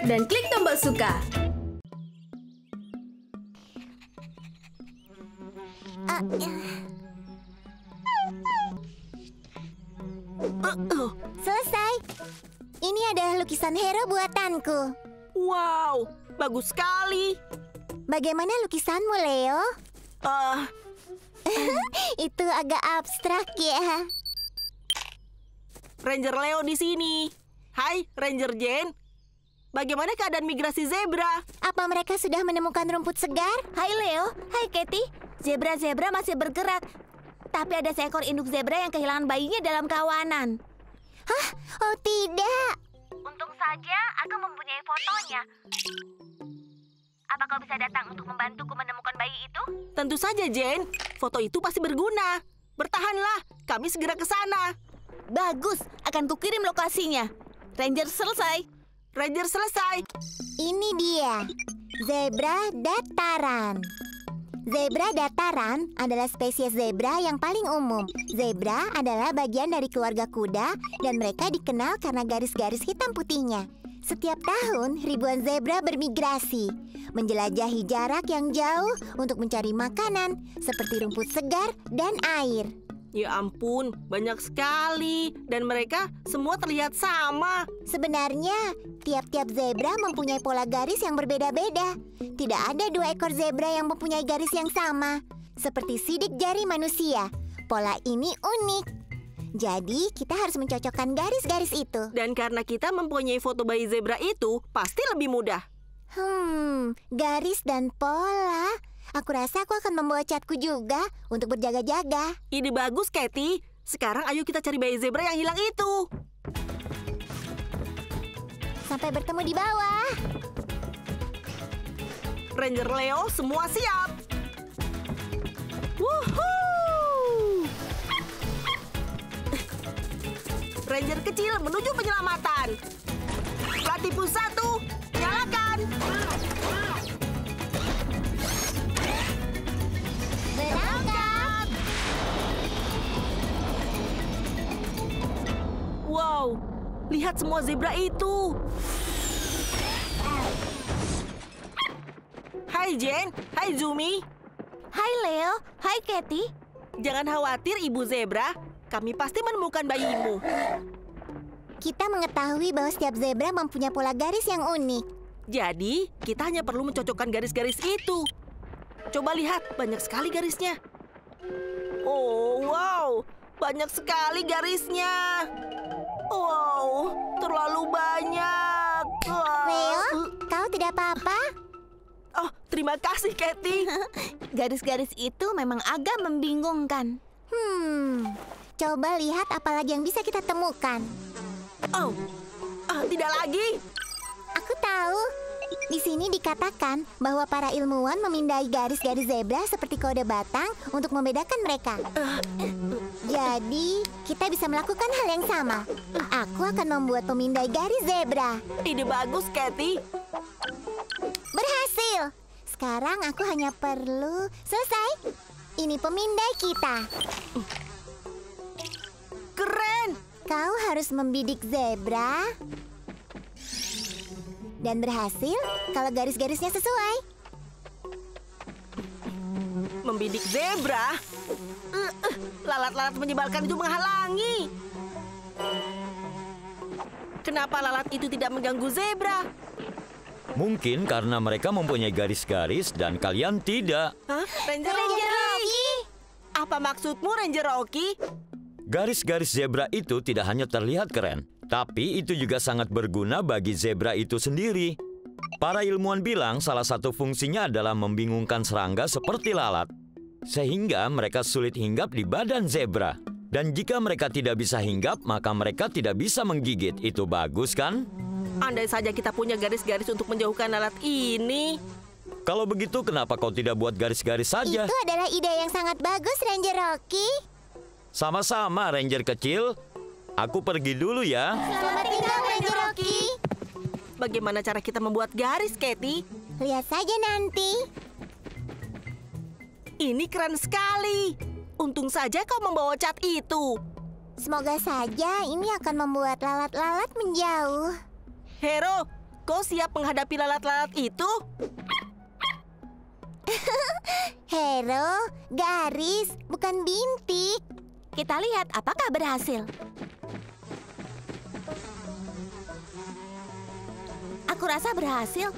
dan klik tombol suka. Selesai. Ini adalah lukisan hero buatanku. Wow, bagus sekali. Bagaimana lukisanmu, Leo? Itu agak abstrak ya. Ranger Leo di sini. Hai, Ranger Jane. Bagaimana keadaan migrasi zebra? Apa mereka sudah menemukan rumput segar? Hai Leo, hai Katie. Zebra-zebra masih bergerak. Tapi ada seekor induk zebra yang kehilangan bayinya dalam kawanan. Hah? Oh tidak. Untung saja aku mempunyai fotonya. Apa kau bisa datang untuk membantuku menemukan bayi itu? Tentu saja, Jane. Foto itu pasti berguna. Bertahanlah, kami segera ke sana. Bagus, akan kukirim lokasinya. Ranger selesai. Ranger selesai. Ini dia, zebra dataran. Zebra dataran adalah spesies zebra yang paling umum. Zebra adalah bagian dari keluarga kuda dan mereka dikenal karena garis-garis hitam putihnya. Setiap tahun, ribuan zebra bermigrasi, menjelajahi jarak yang jauh untuk mencari makanan seperti rumput segar dan air. Ya ampun, banyak sekali. Dan mereka semua terlihat sama. Sebenarnya, tiap-tiap zebra mempunyai pola garis yang berbeda-beda. Tidak ada 2 ekor zebra yang mempunyai garis yang sama. Seperti sidik jari manusia, pola ini unik. Jadi, kita harus mencocokkan garis-garis itu. Dan karena kita mempunyai foto bayi zebra itu, pasti lebih mudah. Garis dan pola. Aku rasa aku akan membawa catku juga untuk berjaga-jaga. Ide bagus, Katie. Sekarang ayo kita cari bayi zebra yang hilang itu. Sampai bertemu di bawah. Ranger Leo, semua siap. Woohoo! Ranger kecil menuju penyelamatan. Platypus 1, nyalakan. Berangkat. Wow, lihat semua zebra itu. Hai Jen, hai Zumi. Hai Leo, hai Katie. Jangan khawatir Ibu Zebra, kami pasti menemukan bayimu. Kita mengetahui bahwa setiap zebra mempunyai pola garis yang unik. Jadi, kita hanya perlu mencocokkan garis-garis itu. Coba lihat, banyak sekali garisnya. Oh, wow, banyak sekali garisnya. Wow, terlalu banyak. Leo, kau tidak apa-apa? Oh, terima kasih, Katie. Garis-garis itu memang agak membingungkan. Coba lihat apa lagi yang bisa kita temukan. Oh, tidak lagi. Aku tahu. Di sini dikatakan bahwa para ilmuwan memindai garis-garis zebra seperti kode batang untuk membedakan mereka. Jadi, kita bisa melakukan hal yang sama. Aku akan membuat pemindai garis zebra. Ide bagus, Katie. Berhasil. Sekarang aku hanya perlu selesai. Ini pemindai kita. Keren. Kau harus membidik zebra. Dan berhasil kalau garis-garisnya sesuai. Membidik zebra? Lalat-lalat menyebalkan itu menghalangi. Kenapa lalat itu tidak mengganggu zebra? Mungkin karena mereka mempunyai garis-garis dan kalian tidak. Hah? Ranger Rocky? Apa maksudmu, Ranger Rocky? Garis-garis zebra itu tidak hanya terlihat keren, tapi itu juga sangat berguna bagi zebra itu sendiri. Para ilmuwan bilang salah satu fungsinya adalah membingungkan serangga seperti lalat, sehingga mereka sulit hinggap di badan zebra. Dan jika mereka tidak bisa hinggap, maka mereka tidak bisa menggigit. Itu bagus, kan? Andai saja kita punya garis-garis untuk menjauhkan lalat ini. Kalau begitu, kenapa kau tidak buat garis-garis saja? Itu adalah ide yang sangat bagus, Ranger Rocky. Sama-sama, Ranger kecil. Aku pergi dulu ya. Selamat tinggal, Ranger Rocky. Bagaimana cara kita membuat garis, Katie? Lihat saja nanti. Ini keren sekali. Untung saja kau membawa cat itu. Semoga saja ini akan membuat lalat-lalat menjauh. Hero, Kau siap menghadapi lalat-lalat itu? Hero, garis, bukan bintik. Kita lihat apakah berhasil. Aku rasa berhasil.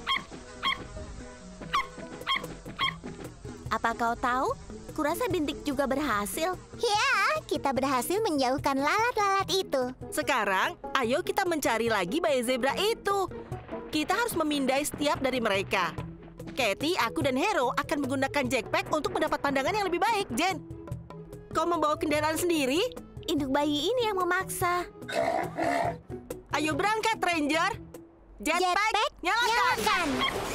Apa kau tahu? Kurasa bintik juga berhasil. Ya, kita berhasil menjauhkan lalat-lalat itu. Sekarang, ayo kita mencari lagi bayi zebra itu. Kita harus memindai setiap dari mereka. Katie, aku dan Hero akan menggunakan jetpack untuk mendapat pandangan yang lebih baik, Jen. Kau membawa kendaraan sendiri? Induk bayi ini yang memaksa. Ayo berangkat, Ranger. Jetpack, nyalakan.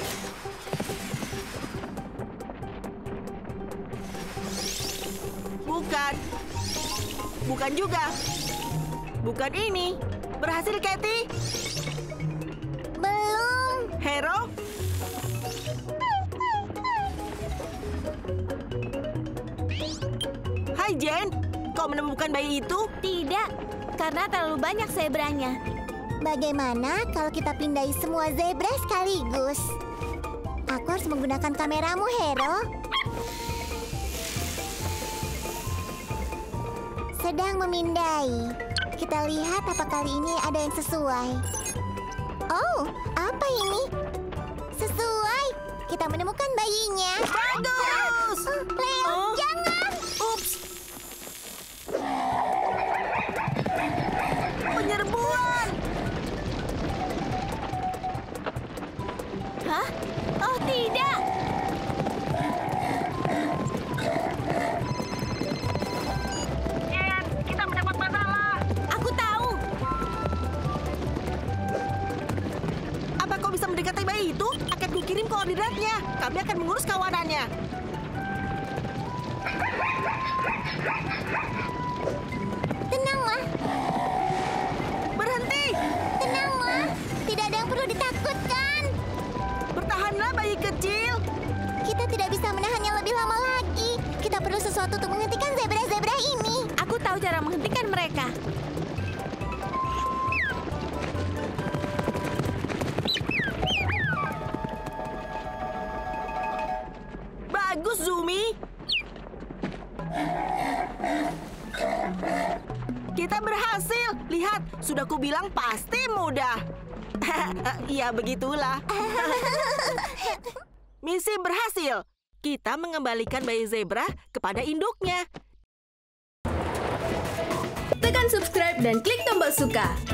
Bukan juga. Bukan ini. Berhasil, Katie? Belum. Hero? Hai, Jen. Kau menemukan bayi itu? Tidak, karena terlalu banyak zebranya. Bagaimana kalau kita pindai semua zebra sekaligus? Aku harus menggunakan kameramu, Hero. Sedang memindai. Kita lihat apa kali ini ada yang sesuai. Oh, apa ini? Sesuai. Kita menemukan bayinya. Bagus! Leo, Oh. jangan! Ups! Penyerbuan! Hah? Oh tidak! Kita mendapat masalah. Aku tahu. Apa kau bisa mendekati bayi itu? Akan kukirim koordinatnya. Kami akan mengurus kawanannya. Tenanglah, Berhenti! tenanglah. Tidak ada yang perlu ditakutkan. Bertahanlah, bayi kecil. Kita tidak bisa menahannya lebih lama lagi. Kita perlu sesuatu untuk menghentikan zebra-zebra ini. Aku tahu cara menghentikan mereka. Bagus, Zumi. Kita berhasil. Lihat, sudah kubilang pasti mudah. Ya, begitulah. Misi berhasil. Kita mengembalikan bayi zebra kepada induknya. Tekan subscribe dan klik tombol suka.